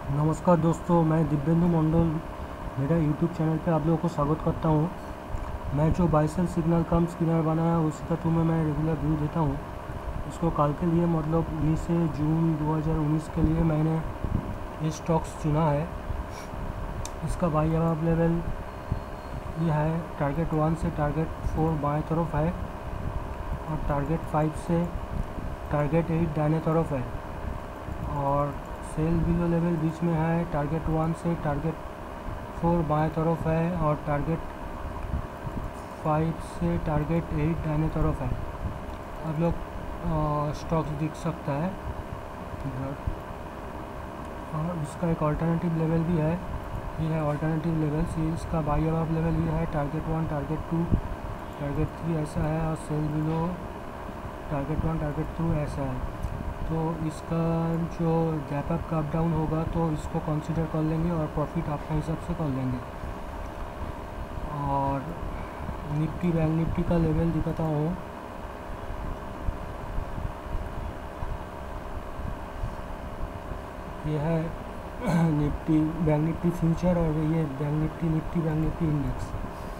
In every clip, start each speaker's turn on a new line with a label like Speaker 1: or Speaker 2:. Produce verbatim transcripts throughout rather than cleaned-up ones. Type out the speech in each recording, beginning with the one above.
Speaker 1: नमस्कार दोस्तों, मैं दिव्येंदु मंडल मेरा यूट्यूब चैनल पे आप लोगों को स्वागत करता हूँ। मैं जो buy sell signal cum screener बनाया उसी का थ्रू में मैं रेगुलर व्यू देता हूँ। इसको कल के लिए मतलब उन्नीस जून दो हज़ार उन्नीस के लिए मैंने ये स्टॉक्स चुना है। इसका बाई अबाव लेवल ये है, टारगेट वन से टारगेट फोर बाएं तरफ है और टारगेट फाइव से टारगेट एट दाहिने तरफ है और सेल बिलो लेवल बीच में है। टारगेट वन से टारगेट फोर बाएं तरफ है और टारगेट फाइव से टारगेट एट दाहिने तरफ है। आप लोग स्टॉक्स दिख सकता है और इसका एक अल्टरनेटिव लेवल भी है। ये है अल्टरनेटिव लेवल्स। इसका बाई अबाव लेवल ये है, target one target two target three ऐसा है और sell below target one target two ऐसा है। तो इसका जो गैप अप का अप डाउन होगा तो इसको कंसीडर कर लेंगे और प्रॉफिट अपने हिसाब से कर लेंगे। और निफ्टी बैंक निफ्टी का लेवल दिखाता हूँ। ये है निफ्टी बैंक निफ्टी फ्यूचर और ये bank Nifty Nifty bank Nifty index.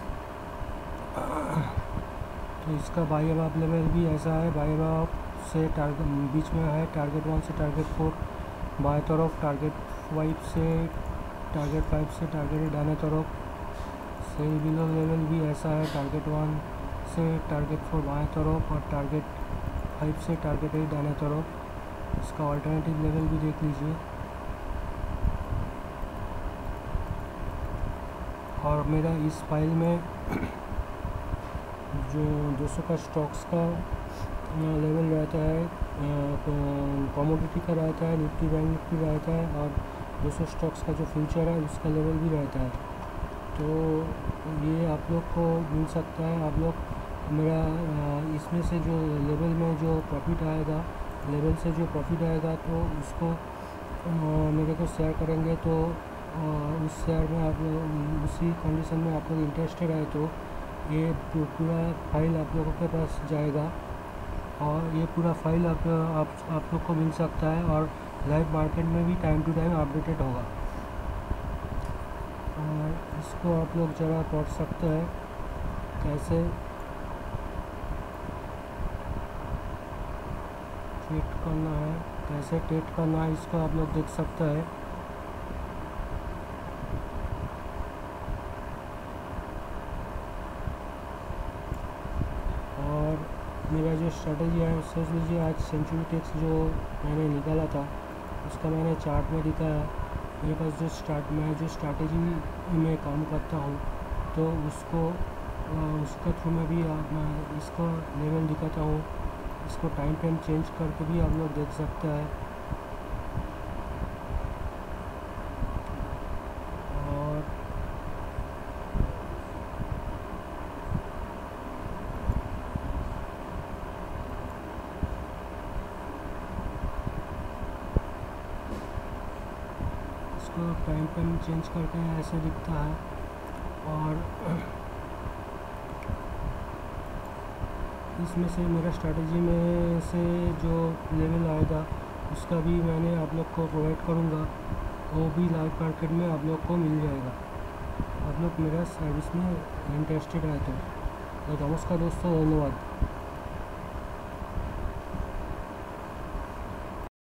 Speaker 1: तो इसका बाई अबाव लेवल भी ऐसा है। बाई अबाव से टारगेट बीच में है, टारगेट वन से टारगेट फोर बाएं तरफ, टारगेट फाइव से टारगेट फाइव से टारगेट दाहिने तरफ। सेल बिलो लेवल भी ऐसा है, टारगेट वन से टारगेट फोर बाएं तरफ और टारगेट फाइव से टारगेट एट दाहिने तरफ। इसका अल्टरनेटिव लेवल भी देख लीजिए। और मेरा इस फाइल में जो दो सौ का स्टॉक्स का लेवल रहता है, कमोडिटी का रहता है, निफ्टी बैंक निफ्टी रहता है और दो सौ स्टॉक्स का जो फ्यूचर है उसका लेवल भी रहता है। तो ये आप लोग को मिल सकता है। आप लोग मेरा इसमें से जो लेवल में जो प्रॉफिट आएगा, लेवल से जो प्रॉफिट आएगा तो उसको मेरे को शेयर करेंगे। तो उस शेयर में आप लोग उसी कंडीशन में आप लोग इंटरेस्टेड है तो ये पूरा फाइल आप लोगों के पास जाएगा और ये पूरा फाइल आप आप, आप लोग को मिल सकता है और लाइव मार्केट में भी टाइम टू टाइम अपडेटेड होगा। और इसको आप लोग ज़रा पढ़ सकते हैं कैसे ट्रेड करना है, कैसे ट्रेड करना है, इसको आप लोग देख सकते हैं। और मेरा जो स्ट्रैटेजी है सोच लीजिए, आज सेंचुरी टेक्स जो मैंने निकाला था उसका मैंने चार्ट में दिखाया। मेरे पास जो स्टार्ट मैं जो स्ट्रैटेजी में काम करता हूँ तो उसको उसका थ्रू में भी मैं इसका लेवल दिखाता हूँ। इसको टाइम टाइम चेंज करके भी आप लोग देख सकते हैं। और इसको टाइम टाइम चेंज करके ऐसे दिखता है। और इसमें से मेरा स्ट्रैटेजी में से जो लेवल आएगा उसका भी मैंने आप लोग को प्रोवाइड करूँगा, वो भी लाइव मार्केट में आप लोग को मिल जाएगा। आप लोग मेरा सर्विस में इंटरेस्टेड है तो, तो नमस्कार दोस्तों, धन्यवाद।